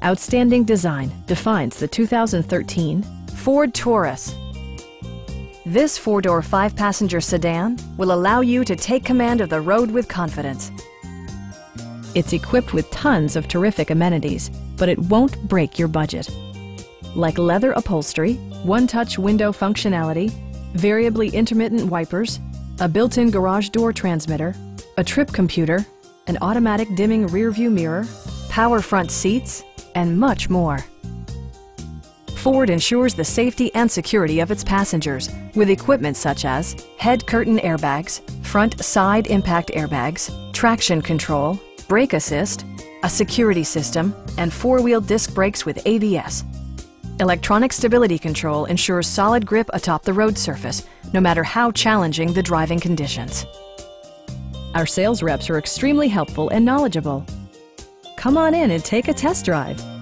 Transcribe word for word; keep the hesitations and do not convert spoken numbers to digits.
Outstanding design defines the two thousand thirteen Ford Taurus. This four-door, five-passenger sedan will allow you to take command of the road with confidence. It's equipped with tons of terrific amenities, but it won't break your budget. Like leather upholstery, one-touch window functionality, variably intermittent wipers, a built-in garage door transmitter, a trip computer, an automatic dimming rear-view mirror, power front seats, and much more. Ford ensures the safety and security of its passengers with equipment such as head curtain airbags, front side impact airbags, traction control, brake assist, a security system, and four-wheel disc brakes with A B S. Electronic stability control ensures solid grip atop the road surface, no matter how challenging the driving conditions. Our sales reps are extremely helpful and knowledgeable. Come on in and take a test drive.